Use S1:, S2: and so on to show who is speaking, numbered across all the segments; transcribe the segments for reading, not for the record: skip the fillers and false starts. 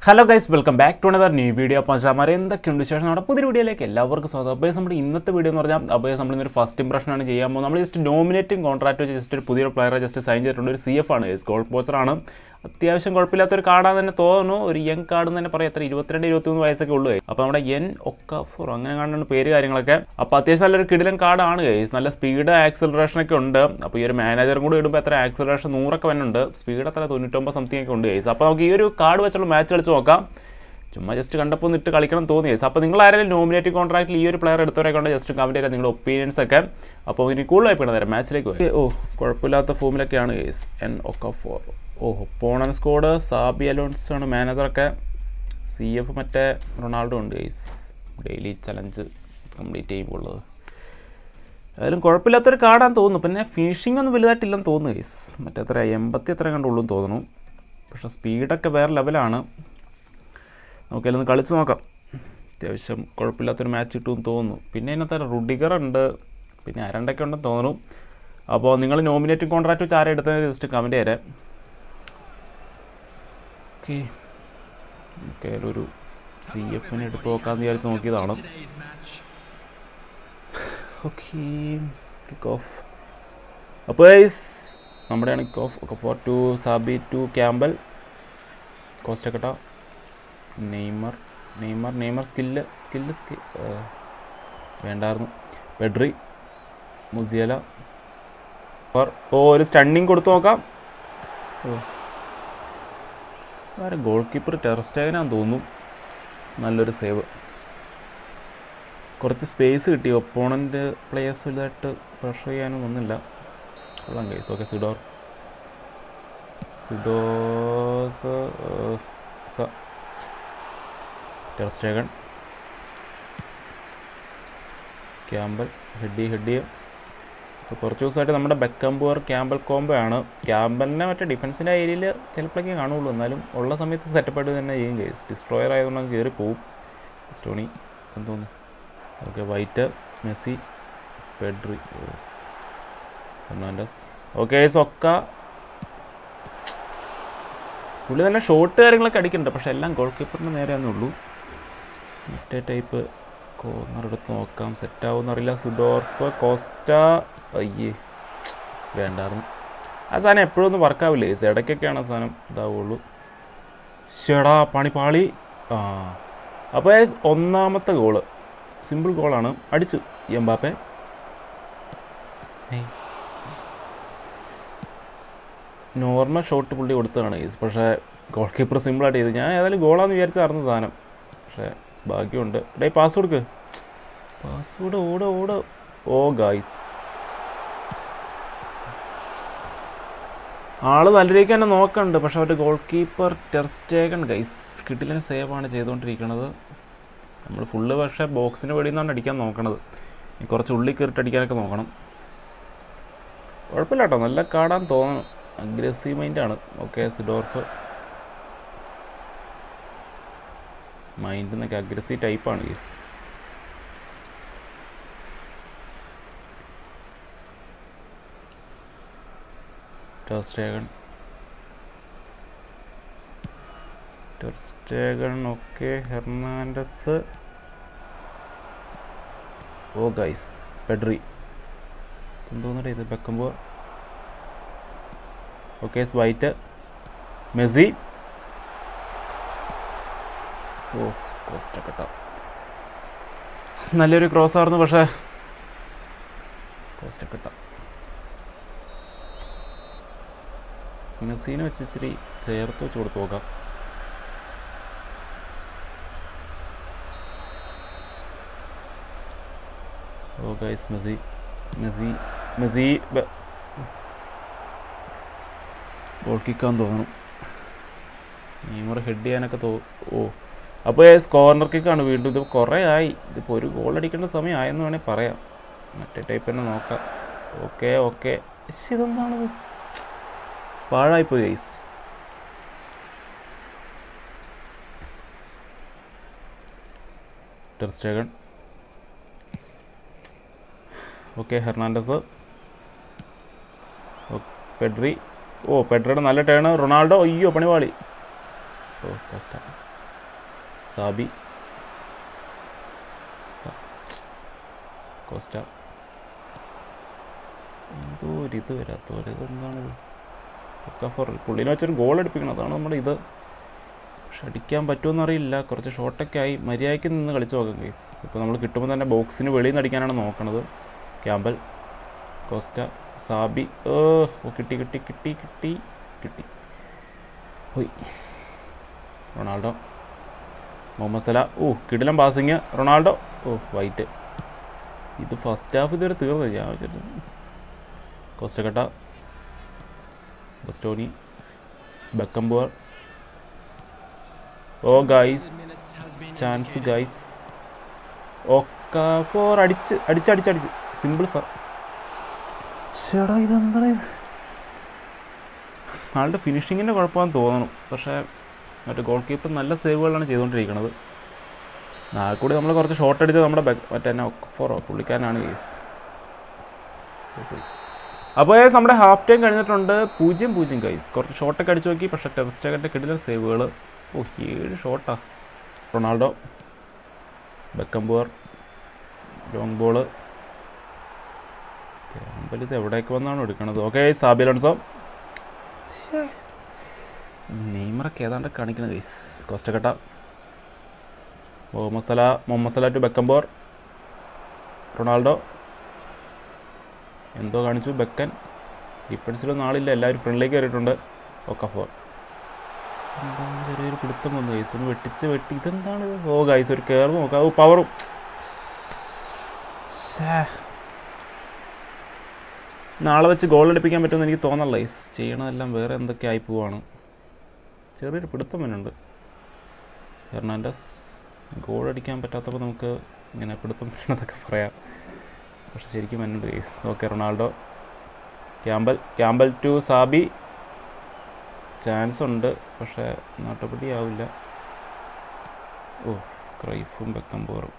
S1: Hello guys, welcome back to another new video. അപ്പോൾ ചാമാരെ എന്തൊക്കെയുണ്ട് വിശേഷം? നമ്മുടെ പുതിയ വീഡിയോയിലേക്ക് എല്ലാവർക്കും സ്വാഗതം. അപ്പോൾ നമ്മുടെ ഇന്നത്തെ വീഡിയോ എന്ന് പറഞ്ഞാൽ നമ്മളിന്നൊരു ഫസ്റ്റ് ഇംപ്രഷനാണ് ചെയ്യാൻ പോകുന്നത്. നമ്മൾ ജസ്റ്റ് നോമിനേറ്റിംഗ് കോൺട്രാക്ട് വെച്ച് ജസ്റ്റ് ഒരു പുതിയൊരു പ്ലെയറെ ജസ്റ്റ് സൈൻ ചെയ്തിട്ടുണ്ട്. ഒരു CF ആണ്, ഗോൾ പോച്ചറാണ്. അത്യാവശ്യം കുഴപ്പമില്ലാത്തൊരു കാർഡാന്ന് തന്നെ തോന്നുന്നു. ഒരു യങ് കാർഡ് എന്ന് തന്നെ പറയാം. എത്ര 22-23 വയസ്സൊക്കെ ഉള്ളൂ. അപ്പോൾ നമ്മുടെ എൻ ഒക്കാഫോർ അങ്ങനെ കാണുന്ന പേര് കാര്യങ്ങളൊക്കെ. അപ്പോൾ അത്യാവശ്യം നല്ലൊരു കിടിലൻ കാർഡാണ് ഗൈസ്. നല്ല സ്പീഡ് ആക്സലറേഷനൊക്കെ ഉണ്ട്. അപ്പോൾ ഈ ഒരു മാനേജറും കൂടി ഇടുമ്പോൾ എത്ര ആക്സലറേഷൻ 100 വരുന്നുണ്ട്. സ്പീഡ് എത്ര 99 സംതിങ് ഒക്കെ ഉണ്ട് ഗൈസ്. അപ്പോൾ നമുക്ക് ഈ ഒരു കാർഡ് വെച്ചുള്ള മാച്ച് കളിച്ച് നോക്കാം. ചുമ്മാ ജസ്റ്റ് കണ്ടപ്പോൾ ഇട്ട് കളിക്കണം തോന്നി ഗൈസ്. അപ്പോൾ നിങ്ങൾ ആരെങ്കിലും നോമിനേറ്റീവ് കോൺട്രാക്റ്റിൽ ഈ ഒരു പ്ലെയർ എടുത്തവരൊക്കെ ഉണ്ട് ജസ്റ്റ് കമൻറ്റ് ചെയ്യാൻ നിങ്ങളുടെ ഒപ്പീനിയൻസ് ഒക്കെ. അപ്പോൾ ഇനി കൂടുതലായി പോകണം നേരം മാച്ചിലേക്ക് പോയി. കുഴപ്പമില്ലാത്ത ഫോമിലൊക്കെയാണ് guys. N Okafor. Opponent squad Xabi Alonso ആണ് മാനേജറൊക്കെ. CF മറ്റേ റൊണാൾഡോ ഉണ്ട് ഗൈസ്. ഡെയിലി ചലഞ്ച് കംപ്ലീറ്റ് ചെയ്യുമ്പോൾ അതിലും കുഴപ്പമില്ലാത്തൊരു കാർഡാന്ന് തോന്നുന്നു. പിന്നെ ഫിനിഷിംഗ് ഒന്നും വലുതായിട്ടില്ലെന്ന് തോന്നുന്നു ഗൈസ്. മറ്റേ എത്ര 80 എത്ര കണ്ടുള്ളൂ എന്ന് തോന്നുന്നു. പക്ഷേ സ്പീഡൊക്കെ വേറെ ലെവലാണ്. നമുക്കതിലൊന്ന് കളിച്ച് നോക്കാം. അത്യാവശ്യം കുഴപ്പമില്ലാത്തൊരു മാച്ച് കിട്ടുമെന്ന് തോന്നുന്നു. പിന്നെ അതിനകത്ത് റുഡിഗർ ഉണ്ട്, പിന്നെ അരണ്ടൊക്കെ ഉണ്ടെന്ന് തോന്നുന്നു. അപ്പോൾ നിങ്ങൾ നോമിനേറ്റിംഗ് കോൺട്രാക്റ്റ് വെച്ച് ആരെ എടുത്തത് ജസ്റ്റ് കമൻറ്റ് ചെയ്തേ. ഓക്കെ ഒരു CFനെ എടുത്ത് നോക്കാമെന്ന് വിചാരിച്ച് നോക്കിയതാണ്. Okay kick off. അപ്പോൾ നമ്മുടെയാണ് kick off. Okay 4 Xabi 2 Campbell Costacurta Neymar skill വേണ്ടായിരുന്നു. പെഡ്രി മുസിയല ഒരു സ്റ്റണ്ണിങ് കൊടുത്തു നോക്കാം. വേറെ ഗോൾ കീപ്പർ ടെർ സ്റ്റെഗനാന്ന് തോന്നുന്നു. നല്ലൊരു സേവ്. കുറച്ച് സ്പേസ് കിട്ടി. ഒപ്പോണൻ്റ് പ്ലേയേഴ്സ് വലുതായിട്ട് പ്രഷർ ചെയ്യാനും ഒന്നുമില്ല. കൊള്ളാം guys. Okay Seedorf ter Stegen Campbell ഹെഡി. അപ്പോൾ കുറച്ച് ദിവസമായിട്ട് നമ്മുടെ ബെക്കംബോർ ക്യാമ്പൽ കോംബോ ആണ്. ക്യാമ്പലിനെ മറ്റേ ഡിഫൻസിൻ്റെ ഏരിയയിൽ ചിലപ്പോഴേക്കും കാണുള്ളൂ, എന്നാലും ഉള്ള സമയത്ത് സെറ്റപ്പായിട്ട് തന്നെ ചെയ്യും ഗൈസ്. ഡിസ്ട്രോയർ ആയതുകൊണ്ട് കയറി പോവും. സ്റ്റോണി എന്ന് തോന്നുന്നു. Okay White Messi Pedri Fernandez. Okay സൊക്ക. പുള്ളി തന്നെ ഷോട്ട് കാര്യങ്ങളൊക്കെ അടിക്കുന്നുണ്ട്, പക്ഷേ എല്ലാം ഗോൾ കീപ്പറിന് നേരെയാന്നേ ഉള്ളൂ. മറ്റേ ടൈപ്പ് കോർണർ എടുത്ത് നോക്കാം. സെറ്റാവുമെന്നറിയില്ല. Seedorf Costa. അയ്യേ വേണ്ടായിരുന്നു. ആ സാധനം എപ്പോഴും ഒന്നും വർക്കാവില്ലേ. ഇടയ്ക്കൊക്കെയാണ് ആ സാധനം ഇതാവുള്ളൂ. ഷെടാ പണിപ്പാളി. അപ്പോൾ ഒന്നാമത്തെ ഗോള് സിമ്പിൾ ഗോളാണ്. അടിച്ചു എംബാപ്പെ. നോർമൽ ഷോട്ട് പുള്ളി കൊടുത്തതാണ് ഗൈസ്. പക്ഷേ ഗോൾ കീപ്പർ സിമ്പിളായിട്ട് ചെയ്തു. ഞാൻ ഏതായാലും ഗോളാന്ന് വിചാരിച്ചായിരുന്നു സാധനം. പക്ഷേ ഭാഗ്യമുണ്ട്. പാസ് കൊടുക്ക്. പാസ്വേഡ് ഓട്. ഓ ഗൈസ്, ആള് നല്ല രീതിക്ക് തന്നെ നോക്കുന്നുണ്ട്. പക്ഷെ അവരുടെ goalkeeper ter Stegen guys കിട്ടില്ല സേവാണ് ചെയ്തുകൊണ്ടിരിക്കുന്നത്. നമ്മൾ ഫുള്ള് പക്ഷേ ബോക്സിൻ്റെ വെളിയിൽ നിന്നാണ് അടിക്കാൻ നോക്കണത്. ഇനി കുറച്ച് ഉള്ളിൽ കയറിയിട്ട് അടിക്കാനൊക്കെ നോക്കണം. കുഴപ്പമില്ല കേട്ടോ, നല്ല കാർഡാന്ന് തോന്നുന്നു. അഗ്രസീവ് മൈൻഡാണ്. ഓക്കെ സിഡോർഫ് മൈൻഡ് എന്നൊക്കെ അഗ്രസീവ് ടൈപ്പാണ് guys. Ter Stegen okay. Hernandez. ഓ ഗൈസ് പെഡ്രി എന്തോന്നടേ ഇത്. ബെക്കംബോർ. Okay White Messi. ഓ കോസ്റ്റക്കട്ട. നല്ലൊരു ക്രോസ് ആയിരുന്നു, പക്ഷേ കോസ്റ്റക്കട്ട. മെസ്സിനെ വെച്ച് ഇച്ചിരി ചേർത്ത് വെച്ച് കൊടുത്ത് നോക്കാം. ഓ ഗൈസ് മെസ്സി ഗോൾ കിക്കാന്ന് തോന്നുന്നു. നെയ്മർ ഹെഡ് ചെയ്യാനൊക്കെ അപ്പോൾ കോർണർ കിക്കാണ് വീണ്ടും. ഇത് കുറേ ആയി. ഇതിപ്പോൾ ഒരു ഗോൾ അടിക്കേണ്ട സമയം ആയെന്ന് വേണമെങ്കിൽ പറയാം. മറ്റേ ടൈപ്പ് തന്നെ നോക്കാം. ഓക്കെ ഇതെന്താണത്? പാഴായിപ്പോയി guys. Ter Stegen. Okay Hernandez. Pedri. ഓ പെഡ്രയുടെ നല്ല ടേണ്. റൊണാൾഡോ. അയ്യോ പണിപാളി. ഓ കോസ്റ്റ. Xabi, Costa. എന്തോ ഒരിത് വരാത്ത പോലെ, ഇതെന്താണിത്? ഒക്കാഫോർ പുള്ളിനെ വെച്ചൊരു ഗോൾ അടിപ്പിക്കണം, അതാണ് നമ്മുടെ ഇത്. പക്ഷെ അടിക്കാൻ പറ്റുമെന്ന് അറിയില്ല. കുറച്ച് ഷോട്ടൊക്കെ ആയി. മര്യാദയ്ക്ക് നിന്ന് കളിച്ച് നോക്കാം ഗൈസ്. ഇപ്പോൾ നമ്മൾ കിട്ടുമ്പോൾ തന്നെ ബോക്സിന് വെളിയിൽ നിന്ന് അടിക്കാനാണ് നോക്കണത്. Campbell, cost, Sabi. ഓ കിട്ടി കിട്ടി കിട്ടി കിട്ടി കിട്ടി പോയി. Ronaldo, Mohamed Salah. കിടിലം പാസിങ്. റൊണാൾഡോ. വൈറ്റ്. ഇത് ഫസ്റ്റ് ഹാഫ് ഇതുവരെ തീർന്നു. ഞാൻ വെച്ചിട്ട് Costacurta, Bastoni, Beckenbauer. Guys, chance guys. Okafor അടിച്ച് സിമ്പിൾ സാർ. ചേടാ ഇതെന്താണ്? ആളുടെ ഫിനിഷിങ്ങിൻ്റെ കുഴപ്പമാണെന്ന് തോന്നുന്നു. പക്ഷേ മറ്റേ ഗോൾ കീപ്പർ നല്ല സേവുകളാണ് ചെയ്തുകൊണ്ടിരിക്കുന്നത്. നാളെ കൂടി നമ്മൾ കുറച്ച് ഷോട്ട് അടിച്ചത് നമ്മുടെ മറ്റേ ഒക്കാഫോറോ പുള്ളിക്കാരനാണ് ഗൈസ്. അപ്പോൾ നമ്മുടെ ഹാഫ് ടൈം കഴിഞ്ഞിട്ടുണ്ട്. 0-0 ഗൈസ്. കുറച്ച് ഷോട്ടൊക്കെ അടിച്ച് നോക്കി. പക്ഷേ ടെർ സ്റ്റെഗൻ്റെ കിടിലൻ സേവുകൾ. 7 ഷോട്ടാ. Ronaldo, Beckenbauer, long ball. ഇത് എവിടേക്ക് വന്നാണ് എടുക്കണത്? Okay, Xabi Alonso. നെയ്മറൊക്കെ ഏതാണ്ട് കാണിക്കണത് guys. Costacurta, Mohamed Salah to Beckenbauer. Ronaldo എന്തോ കാണിച്ചു. ബെക്കൻ. ഡിഫൻസിലൊന്നും ആളില്ല, എല്ലാവരും ഫ്രണ്ടിലേക്ക് കയറിയിട്ടുണ്ട്. ഒക്കാഫോർ. എന്താണ് ചെറിയൊരു പിടുത്തം വന്നു ഗൈസ്. ഒന്ന് വെട്ടി. ഇതെന്താണ്? ഗൈസ് ഒരു കയറും നോക്കാം. പവറും. നാളെ വെച്ച് ഗോൾ അടിപ്പിക്കാൻ പറ്റുമെന്ന് എനിക്ക് തോന്നല്ല ഗൈസ്. ചെയ്യണതെല്ലാം വേറെ എന്തൊക്കെ ആയി പോവാണ്. ചെറിയൊരു പിടുത്തം വരുന്നുണ്ട്. ഫെർണാണ്ടസ്. ഗോൾ അടിക്കാൻ പറ്റാത്തപ്പോൾ നമുക്ക് ഇങ്ങനെ പിടുത്തം വരുന്നതൊക്കെ പറയാം. പക്ഷെ ശരിക്കും വരുന്നുണ്ട് guys. Okay, Ronaldo, Campbell to Xabi. Chance ഉണ്ട്, പക്ഷേ നാട്ടുപടി ആവില്ല. ക്രൈഫും ബെക്കംബോറും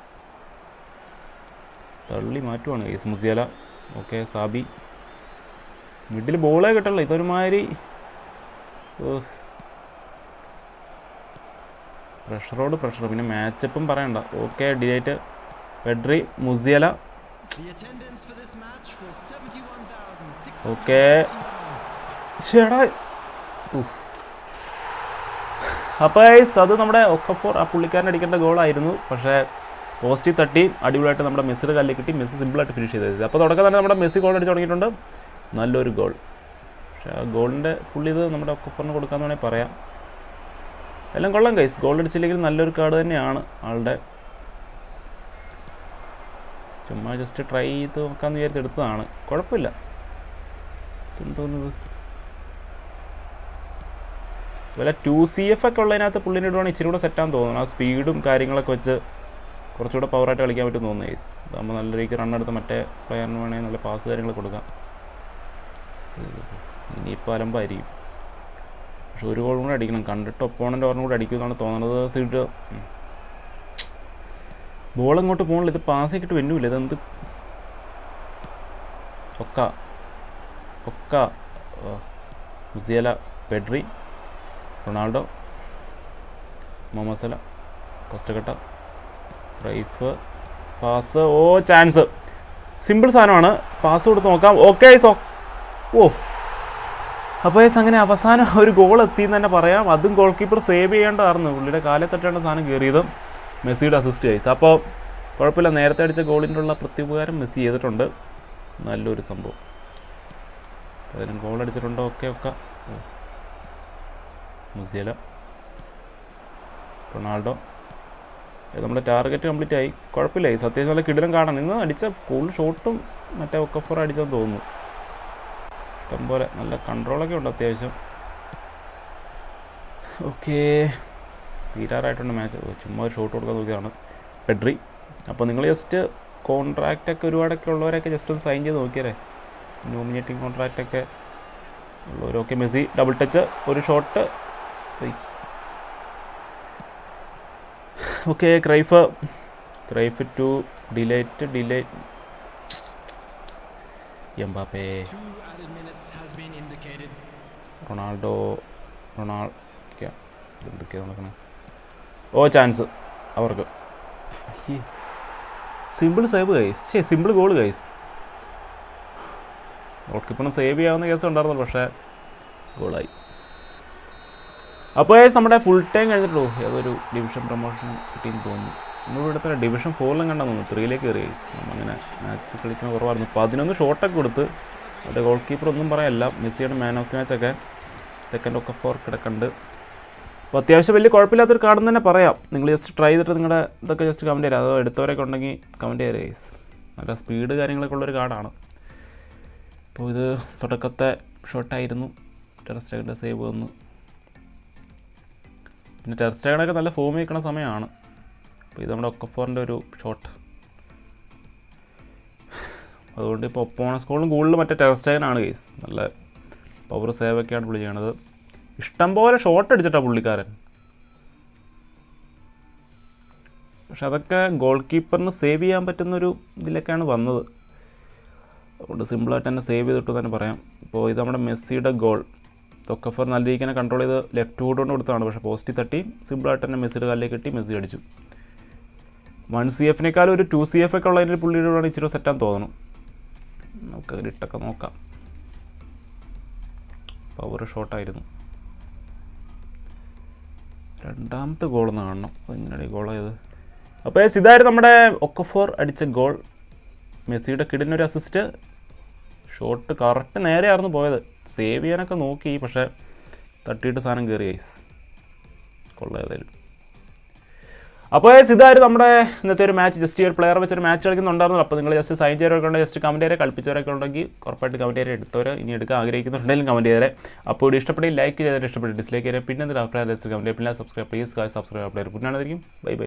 S1: തള്ളി മാറ്റുവാണ് guys. Musiala. Okay, Xabi. Middle ബോളേ കിട്ടല്ലോ. ഇതൊരുമാതിരി പ്രഷർ. പിന്നെ മാച്ചപ്പും പറയണ്ട. Okay, de Ligt, Pedri, Musiala. Okay, ചേടാ. അപ്പോൾ അത് നമ്മുടെ ഒക്കാഫോർ ആ പുള്ളിക്കാരൻ അടിക്കേണ്ട ഗോളായിരുന്നു. പക്ഷേ പോസ്റ്റിൽ തട്ടി അടിപൊളിയായിട്ട് നമ്മുടെ മെസ്സിയുടെ കല്ലിൽ കിട്ടി. മെസ്സി സിമ്പിളായിട്ട് ഫിനിഷ് ചെയ്തത്. അപ്പോൾ തുടക്കം തന്നെ നമ്മുടെ മെസ്സി ഗോൾ അടിച്ച് തുടങ്ങിയിട്ടുണ്ട്. നല്ലൊരു ഗോൾ. പക്ഷേ ആ ഗോളിൻ്റെ ഫുൾ ഇത് നമ്മുടെ ഒക്കാഫോറിന് കൊടുക്കാമെന്ന് വേണമെങ്കിൽ പറയാം. എല്ലാം കൊള്ളാം ഗൈസ്. ഗോൾ അടിച്ചില്ലെങ്കിൽ നല്ലൊരു കാർഡ് തന്നെയാണ് ആളുടെ. ചുമ്മാ ജസ്റ്റ് ട്രൈ ചെയ്ത് നോക്കാമെന്ന് വിചാരിച്ചെടുത്തതാണ്. കുഴപ്പമില്ല. എന്തോന്നത് വല്ല 2CF ഒക്കെ ഉള്ളതിനകത്ത് പുള്ളിൻ്റെ ഇടുവാണ് ഇച്ചിരി കൂടെ സെറ്റാന്ന് തോന്നുന്നു. ആ സ്പീഡും കാര്യങ്ങളൊക്കെ വെച്ച് കുറച്ചുകൂടെ പവറായിട്ട് കളിക്കാൻ പറ്റും തോന്നുന്നു ഗൈസ്. അതാകുമ്പോൾ നല്ല രീതിക്ക് റണ്ണെടുത്ത് മറ്റേ പ്ലെയറിന് വേണമെങ്കിൽ നല്ല പാസ് കാര്യങ്ങൾ കൊടുക്കാം. ഇനിയിപ്പോൾ അലമ്പായിരിക്കും. പക്ഷെ ഒരു ഗോൾ കൂടെ അടിക്കണം. കണ്ടിട്ട് ഒപ്പോണൻ്റ് ഓർമ്മ കൂടെ അടിക്കുമെന്നാണ് തോന്നുന്നത്. സീറ്റ് ബോൾ അങ്ങോട്ട് പോകണില്ല. ഇത് പാസ് ആക്കിയിട്ട് വന്നില്ല. ഇതെന്ത്? Okay Musiala, Pedri, Ronaldo, Mohamed Salah, Costacurta, Cruyff. Pass. Chance. Simple സാധനമാണ്. പാസ് കൊടുത്ത് നോക്കാം. ഓക്കെ. അപ്പോൾ അങ്ങനെ അവസാനം ഒരു ഗോൾ എത്തിയെന്ന് തന്നെ പറയാം. അതും ഗോൾ കീപ്പർ സേവ് ചെയ്യേണ്ടതായിരുന്നു. പുള്ളിയുടെ കാലത്തൊട്ടാണ് സാധനം കയറിയത്. മെസ്സിയുടെ അസിസ്റ്റ് ഗൈസ്. അപ്പോൾ കുഴപ്പമില്ല. നേരത്തെ അടിച്ച ഗോളിൻ്റെ ഉള്ള പ്രത്യുപകാരം മെസ്സി ചെയ്തിട്ടുണ്ട്. നല്ലൊരു സംഭവം. അതിനും ഗോൾ അടിച്ചിട്ടുണ്ടോ? Okay Musiala, Ronaldo. നമ്മുടെ ടാർഗറ്റ് കംപ്ലീറ്റ് ആയി. കുഴപ്പമില്ല. അത്യാവശ്യം നല്ല കിടിലം കാണാൻ. ഇന്ന് അടിച്ച കൂടുതൽ ഷോട്ടും മറ്റേ ഒക്കാഫോർ അടിച്ചെന്ന് തോന്നുന്നു. ഇഷ്ടംപോലെ നല്ല കൺട്രോളൊക്കെ ഉണ്ട് അത്യാവശ്യം. ഓക്കെ, തീരാറായിട്ടുണ്ട് മാച്ച്. ചുമ്മാ ഒരു ഷോട്ട് കൊടുക്കാൻ നോക്കിയതാണ് പെഡ്രി. അപ്പോൾ നിങ്ങൾ ജസ്റ്റ് കോൺട്രാക്റ്റൊക്കെ ഒരുപാടൊക്കെ ഉള്ളവരൊക്കെ ജസ്റ്റ് ഒന്ന് സൈൻ ചെയ്ത് നോക്കിയാലേ. നോമിനേറ്റിംഗ് കോൺട്രാക്റ്റൊക്കെ ഉള്ളവരൊക്കെ. മെസ്സി ഡബിൾ ടച്ച്, ഒരു shot. Okay, Cruyff to de Ligt Mbappe, Ronaldo എന്തൊക്കെയാണ് നടക്കണേ? ചാൻസ്. അവർക്ക്. Simple save guys, simple goal guys. Goal കീപ്പറിന് സേവ് ചെയ്യാവുന്ന കേസ് ഉണ്ടായിരുന്നു, പക്ഷേ ഗോളായി. അപ്പോൾ ഗൈസ് നമ്മുടെ ഫുൾ ടൈം കഴിഞ്ഞിട്ടുള്ളൂ. ഏതൊരു ഡിവിഷൻ പ്രൊമോഷൻ കിട്ടിയെന്ന് തോന്നുന്നു. നമ്മളിവിടെ തന്നെ ഡിവിഷൻ 4 കണ്ടാൽ തോന്നുന്നു 3ലേക്ക് കയറി ഗൈസ്. നമ്മളിങ്ങനെ മാച്ച് കളിക്കുന്ന കുറവായിരുന്നു. 11 ഷോട്ടൊക്കെ കൊടുത്ത്. അവിടെ ഗോൾ കീപ്പർ ഒന്നും പറയാനില്ല. മെസ്സിയുടെ മാൻ ഓഫ് ദി മാച്ചൊക്കെ സെക്കൻഡ് ഒക്കെ 4 കിടക്കുന്നുണ്ട്. അപ്പോൾ അത്യാവശ്യം വലിയ കുഴപ്പമില്ലാത്തൊരു കാർഡെന്ന് തന്നെ പറയാം. നിങ്ങൾ ജസ്റ്റ് ട്രൈ ചെയ്തിട്ട് നിങ്ങളുടെ ഇതൊക്കെ ജസ്റ്റ് കമൻറ്റ് ചെയ്യുക. അതോ എടുത്തവരൊക്കെ ഉണ്ടെങ്കിൽ കമൻറ്റ് ചെയ്യുക ഗൈസ്. നല്ല സ്പീഡ് കാര്യങ്ങളൊക്കെ ഉള്ളൊരു കാർഡാണ്. അപ്പോൾ ഇത് തുടക്കത്തെ ഷോട്ടായിരുന്നു. ടെർ സ്റ്റെഗൻ്റെ സേവ് വന്നു. പിന്നെ ടെർ സ്റ്റെഗനൊക്കെ നല്ല ഫോം വയ്ക്കുന്ന സമയമാണ്. അപ്പോൾ ഇത് നമ്മുടെ ഒക്കഫോറിൻ്റെ ഒരു ഷോട്ട്. അതുകൊണ്ട് ഇപ്പോൾ ഒപ്പോണസ്കോളും കൂടുതൽ മറ്റേ ടെർ സ്റ്റെഗനാണ് ഗൈസ്. നല്ല പവർ സേവൊക്കെയാണ് പുള്ളി ചെയ്യണത്. ഇഷ്ടംപോലെ ഷോട്ട് അടിച്ചിട്ടാണ് പുള്ളിക്കാരൻ. പക്ഷെ അതൊക്കെ ഗോൾ കീപ്പറിന് സേവ് ചെയ്യാൻ പറ്റുന്നൊരു ഇതിലൊക്കെയാണ് വന്നത്. അതുകൊണ്ട് സിമ്പിളായിട്ട് തന്നെ സേവ് ചെയ്തിട്ട് തന്നെ പറയാം. ഇപ്പോൾ ഇത് നമ്മുടെ മെസ്സിയുടെ ഗോൾ. ഒക്കഫോർ നല്ല രീതിക്ക് തന്നെ കൺട്രോൾ ചെയ്ത് ലെഫ്റ്റ് ഫുട്ട് കൊണ്ട് കൊടുത്തതാണ്. പക്ഷേ പോസ്റ്റിൽ തട്ടി സിമ്പിളായിട്ട് തന്നെ മെസ്സിയുടെ കാലിലേക്ക് കിട്ടി, മെസ്സി അടിച്ചു. 1 CF ഒരു 2 CF ഒക്കെ ഉള്ളതിൻ്റെ പുള്ളിയുടെ ഇച്ചിരി സെറ്റാന്ന് തോന്നുന്നു. നമുക്ക് ഇട്ടൊക്കെ നോക്കാം. പവർ ഷോട്ടായിരുന്നു. രണ്ടാമത്തെ ഗോളെന്ന് കാണണം. അതിങ്ങനെ ഗോളായത്. അപ്പോൾ ഇതായിരുന്നു നമ്മുടെ ഒക്കഫോർ അടിച്ച ഗോൾ. മെസ്സിയുടെ കിടിനൊരു അസിസ്റ്റ്. ഷോട്ട് കറക്റ്റ് നേരെയായിരുന്നു പോയത്. സേവ് ചെയ്യാനൊക്കെ നോക്കി, പക്ഷേ തട്ടിയിട്ട് സാധനം കയറി ഗൈസ്. കൊള്ളേതായാലും. അപ്പോൾ ഇതായിരുന്നു നമ്മുടെ ഇന്നത്തെ ഒരു മാച്ച്. ജസ്റ്റ് ഒരു പ്ലെയർ വെച്ചൊരു മാച്ച് കളിക്കുന്നുണ്ടായിരുന്നു. അപ്പോൾ നിങ്ങൾ ജസ്റ്റ് സൈൻ ചെയ്തവരൊക്കെ ഉണ്ടെങ്കിൽ ജസ്റ്റ് കമൻറ്റ് ചെയ്തേ. കളിപ്പിച്ചവരൊക്കെ ഉണ്ടെങ്കിൽ ഉറപ്പായിട്ട് കമൻറ്റ് ചെയ്തേ. എടുത്തവർ ഇനി എടുക്കാൻ ആഗ്രഹിക്കുന്നുണ്ടെങ്കിലും കമൻറ്റ് ചെയ്തേ. അപ്പോൾ ഇവിടെ ഇഷ്ടപ്പെട്ട് ലൈക്ക് ചെയ്തവരെ ഇഷ്ടപ്പെട്ട് ഡിസ്ലൈക്ക് ചെയ്തേ. പിന്നെ എന്തൊരു അഭിപ്രായം കമൻറ്റ് ചെയ്യും. പിന്നെ സബ്സ്ക്രൈബ് പ്ലീസ് സബ്സ്ക്രൈബ് പ്ലെയർ പുന്നാണെന്നിരിക്കും. Bye by.